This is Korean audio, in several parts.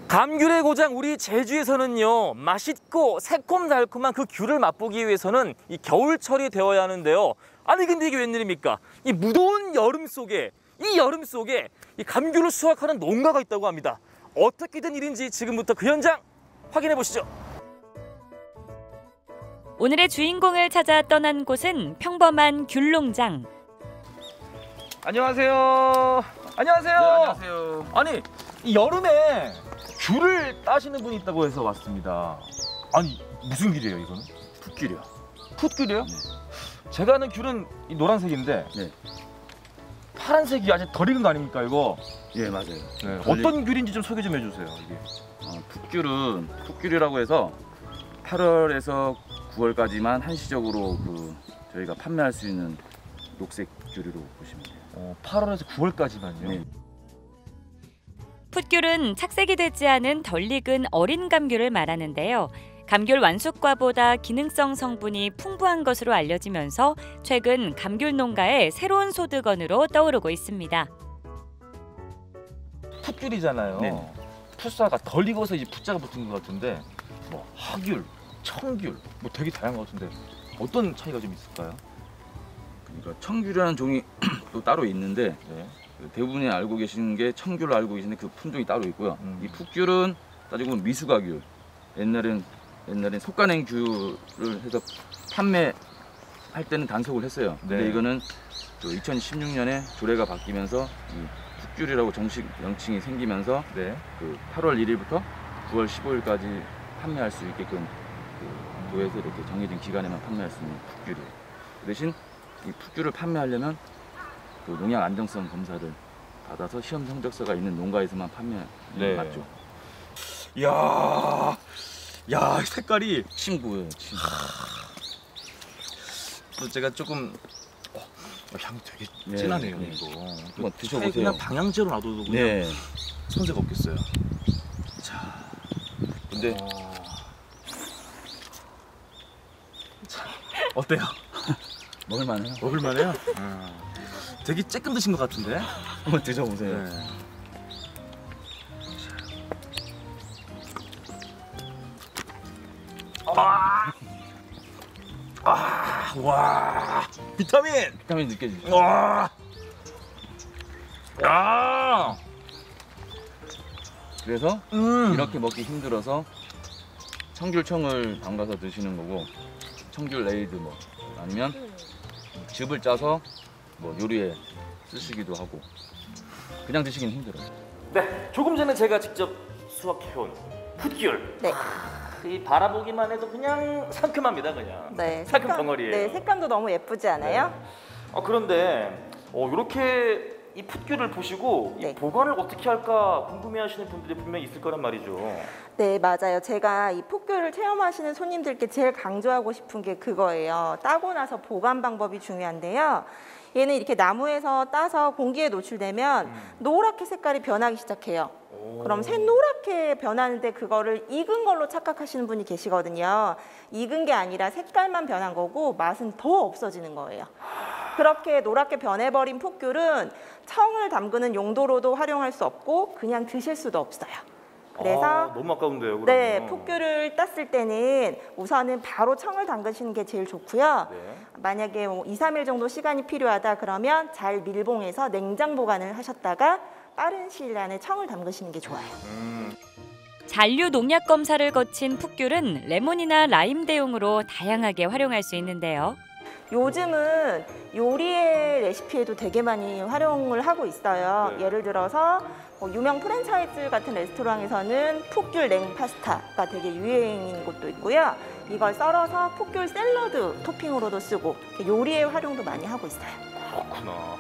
감귤의 고장 우리 제주에서는요, 맛있고 새콤달콤한 그 귤을 맛보기 위해서는 이 겨울철이 되어야 하는데요. 아니 근데 이게 웬일입니까? 이 무더운 여름 속에 이 감귤을 수확하는 농가가 있다고 합니다. 어떻게 된 일인지 지금부터 그 현장 확인해 보시죠. 오늘의 주인공을 찾아 떠난 곳은 평범한 귤농장. 안녕하세요. 안녕하세요. 네, 안녕하세요. 아니 이 여름에 귤을 따시는 분이 있다고 해서 왔습니다. 아니 무슨 귤이에요 이거는? 풋귤이요. 풋귤이요? 네. 제가 아는 귤은 이 노란색인데 네. 파란색이 아직 덜 익은 거 아닙니까 이거? 예, 맞아요. 네. 어떤 귤인지 좀 소개 좀 해주세요. 이게. 풋귤은 풋귤이라고 해서 8월에서 9월까지만 한시적으로 저희가 판매할 수 있는 녹색 귤으로 보시면 돼요. 8월에서 9월까지만요. 네. 풋귤은 착색이 되지 않은 덜 익은 어린 감귤을 말하는데요. 감귤 완숙과보다 기능성 성분이 풍부한 것으로 알려지면서 최근 감귤 농가의 새로운 소득원으로 떠오르고 있습니다. 풋귤이잖아요. 네. 풋사가 덜 익어서 이제 풋자가 붙은 것 같은데 뭐 하귤, 청귤 뭐 되게 다양한 것 같은데 어떤 차이가 좀 있을까요? 그러니까 청귤이라는 종이 또 따로 있는데 네. 대부분이 알고 계시는 게 청귤을 알고 계시는데 그 품종이 따로 있고요. 이 풋귤은 따지고 보면 미숙아귤. 옛날엔 속가낸 귤을 해서 판매할 때는 단속을 했어요. 근데 네. 이거는 2016년에 조례가 바뀌면서 이 풋귤이라고 정식 명칭이 생기면서 네. 8월 1일부터 9월 15일까지 판매할 수 있게끔 도에서 이렇게 정해진 기간에만 판매할 수 있는 풋귤이에요. 그 대신 이 풋귤을 판매하려면 농약 안정성 검사를 받아서 시험 성적서가 있는 농가에서만 판매하는 게 맞죠. 야, 색깔이 친구예요, 친구. 또 제가 조금 향이 되게 네, 진하네요 네. 이거. 한번 드셔보세요. 그냥 방향제로 놔둬도 그냥 네. 손색 없겠어요. 자, 근데 자, 어때요? 먹을만해요. 먹을만해요? 되게 쬐끔 드신 것 같은데? 한번 드셔보세요. 네. 와, 비타민 느껴지죠? 와, 야, 그래서 이렇게 먹기 힘들어서 청귤청을 담가서 드시는 거고, 청귤 레이드 뭐 아니면 즙을 짜서 뭐 요리에 쓰시기도 하고, 그냥 드시긴 힘들어요. 네, 조금 전에 제가 직접 수확해온 풋귤. 네. 이 바라보기만 해도 그냥 상큼합니다, 그냥. 네, 상큼 덩어리예요. 네, 색감도 너무 예쁘지 않아요? 네. 그런데 이렇게 이 풋귤을 보시고 네. 이 보관을 어떻게 할까 궁금해하시는 분들이 분명히 있을 거란 말이죠. 네, 맞아요. 제가 이 풋귤을 체험하시는 손님들께 제일 강조하고 싶은 게 그거예요. 따고 나서 보관 방법이 중요한데요. 얘는 이렇게 나무에서 따서 공기에 노출되면 노랗게 색깔이 변하기 시작해요. 그럼 새노랗게 변하는데 그거를 익은 걸로 착각하시는 분이 계시거든요. 익은 게 아니라 색깔만 변한 거고 맛은 더 없어지는 거예요. 그렇게 노랗게 변해버린 풋귤은 청을 담그는 용도로도 활용할 수 없고 그냥 드실 수도 없어요. 그래서 너무 아까운데요. 그러면. 네, 풋귤을 땄을 때는 우선은 바로 청을 담그시는 게 제일 좋고요. 네. 만약에 2, 3일 정도 시간이 필요하다 그러면 잘 밀봉해서 냉장 보관을 하셨다가 빠른 시일 안에 청을 담그시는 게 좋아요. 잔류 농약 검사를 거친 풋귤은 레몬이나 라임 대용으로 다양하게 활용할 수 있는데요. 요즘은 요리의 레시피에도 되게 많이 활용을 하고 있어요. 네. 예를 들어서 유명 프랜차이즈 같은 레스토랑에서는 풋귤 냉 파스타가 되게 유행인 곳도 있고요. 이걸 썰어서 풋귤 샐러드 토핑으로도 쓰고 요리의 활용도 많이 하고 있어요. 그렇구나.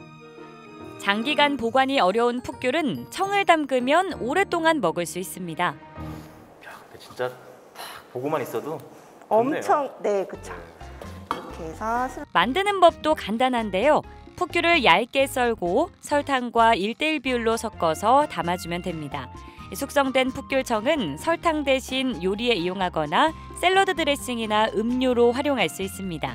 장기간 보관이 어려운 풋귤은 청을 담그면 오랫동안 먹을 수 있습니다. 야, 근데 진짜 딱 보고만 있어도 좋네요. 엄청, 네, 그쵸. 이렇게 해서 만드는 법도 간단한데요. 풋귤을 얇게 썰고 설탕과 1:1 비율로 섞어서 담아주면 됩니다. 숙성된 풋귤청은 설탕 대신 요리에 이용하거나 샐러드 드레싱이나 음료로 활용할 수 있습니다.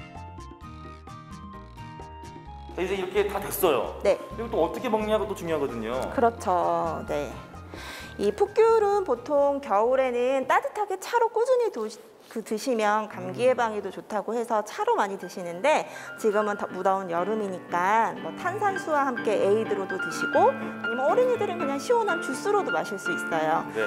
이제 이렇게 다 됐어요. 네. 그리고 또 어떻게 먹냐가 또 중요하거든요. 그렇죠. 네. 이 풋귤은 보통 겨울에는 따뜻하게 차로 꾸준히 드시면 감기 예방에도 좋다고 해서 차로 많이 드시는데 지금은 더 무더운 여름이니까 뭐 탄산수와 함께 에이드로도 드시고 아니면 어린이들은 그냥 시원한 주스로도 마실 수 있어요. 네.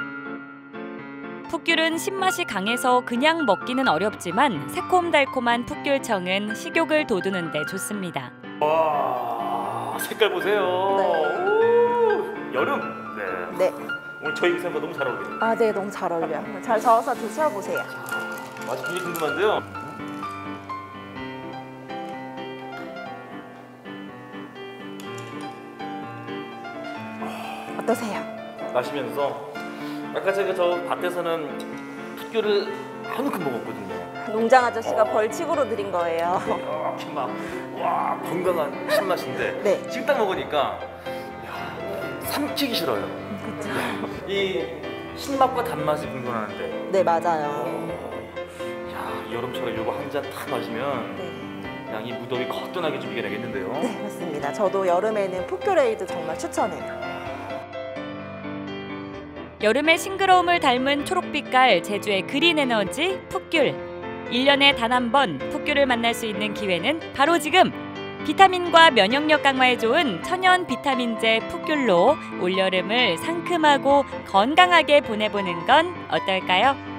풋귤은 신맛이 강해서 그냥 먹기는 어렵지만 새콤달콤한 풋귤청은 식욕을 돋우는 데 좋습니다. 와, 색깔 보세요. 네. 오, 여름. 네. 네. 오늘 저희 의상과 너무 잘 어울려요. 아, 네, 너무 잘 어울려요. 잘 저어서 드셔보세요. 맛이 굉장히 궁금한데요. 어떠세요? 마시면서 아까 제가 저 밭에서는 풋귤을 한움큼 먹었거든요. 농장 아저씨가 벌칙으로 드린 거예요. 이렇게 막 와 건강한 신맛인데 네. 지금 딱 먹으니까 야, 삼키기 싫어요. 그렇죠. 이 신맛과 단맛이 분분하는데 네, 맞아요. 야, 이 여름철에 이거 한 잔 딱 마시면 네. 그냥 이 무더위 거뜬하게 좀 이겨내겠는데요. 네, 맞습니다. 저도 여름에는 풋귤 에이드 정말 추천해요. 여름의 싱그러움을 닮은 초록빛깔 제주의 그린 에너지 풋귤. 1년에 단 한 번 풋귤을 만날 수 있는 기회는 바로 지금! 비타민과 면역력 강화에 좋은 천연 비타민제 풋귤로 올여름을 상큼하고 건강하게 보내보는 건 어떨까요?